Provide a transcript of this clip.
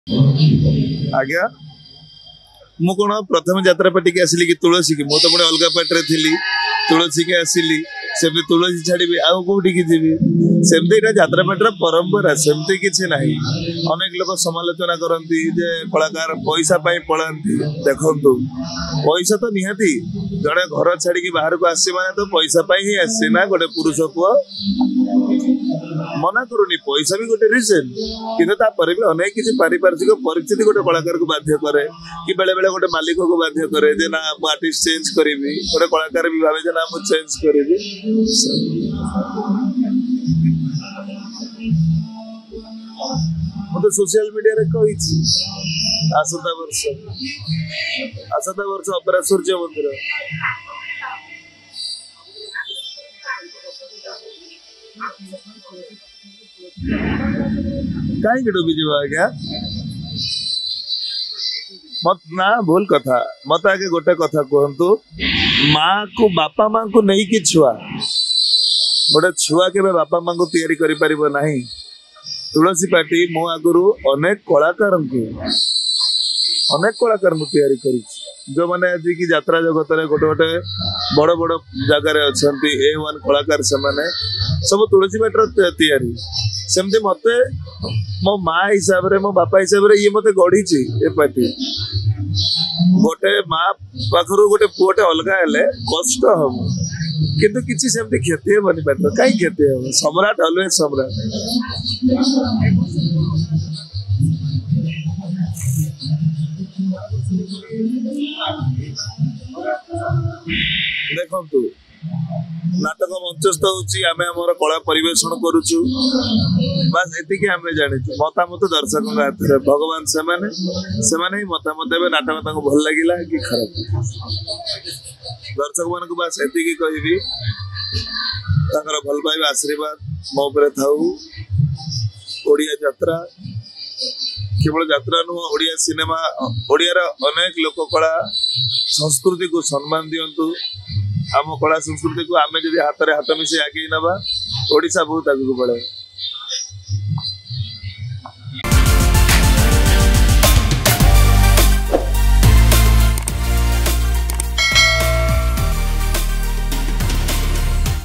आज्ञा मु कौन प्रथम यात्रा पार्टी के आसिली कि तुलसी की मुझे पुणी अलग पार्टी थी तुलसी के आसिली सेमती तुलसी छाड़ी आउ कौटी की जीवी सेमती यात्रा पार्टी परंपरा सेमती किसी ना अनेक लोग समालोचना करती जे कलाकार पैसा पलांती देखु पैसा तो निहाती जड़े घर छाड़ी बाहर को आसी माने तो पैसा ही आसी ना गोटे पुरुष पुआ मना करूनी पैसा भी गोटे रिजन कि भी अनेक किसी पारिपार्श्विक परिस्थिति गोटे कलाकार को बाध्य करे कि बेले बेले गोटे मालिक को बाध्य करे जे ना मु आर्टिस्ट चेंज करी गोटे कलाकार भी भावे जे ना मु चेंज करी मु तो सोशल मीडिया रे कही आसंता वर्ष अपेरा सूर्य मंदिर कहीं डूबी जीव आज्ञा मत ना भूल कथा मत आगे गोटे कथा कहतु माँ को बापा माँ को नहीं कि छुआ गोटे छुआ के बापा माँ को तैयारी करि परिबो नहीं तुलसी पार्टी मो आगुरु अनेक कलाकार को तैयारी करी जो मैंने आज की यात्रा जगत में गोटे गोटे बड़ बड़ जगार अच्छा A1 कलाकार से माने सब तुलसी पार्टी तैयारी सेमती मते मो माँ हिसाब रे मो बापा हिसाब रे ये मते गढ़ी ए पार्टी गोटे माँ पाखरु गोटे पुओटे अलग हेले कष्ट हम किंतु किसी सेमती क्षति हेबनी पार्टी कहीं क्षति हे सम्राट ऑलवेज सम्राट देखु नाटक मंचस्थ होमर कला परिवेशन करुचु बस एतिकी आम जानी मतामत दर्शक हाथ में भगवान से ही मतामत देवे नाटक भल लगिला कि खराब दर्शक मान बस एतिकी कहबी भल पाइबा आशीर्वाद मो उपरे थाऊ ओडिया यात्रा केवल यात्रा नुह ओडिया सिनेमा ओडियार अनेक लोककला संस्कृति को सम्मान दियंतु आम कला संस्कृति को आमे जदि हाथ रे हाथ मिसे आगे नबा ओडिशा बहुत आगे बढ़े।